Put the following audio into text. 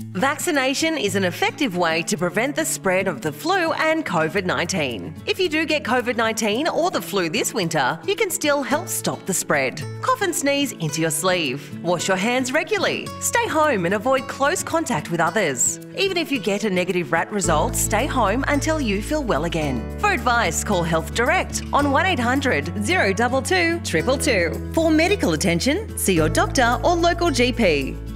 Vaccination is an effective way to prevent the spread of the flu and COVID-19. If you do get COVID-19 or the flu this winter, you can still help stop the spread. Cough and sneeze into your sleeve. Wash your hands regularly. Stay home and avoid close contact with others. Even if you get a negative RAT result, stay home until you feel well again. For advice, call Health Direct on 1800 022 222. For medical attention, see your doctor or local GP.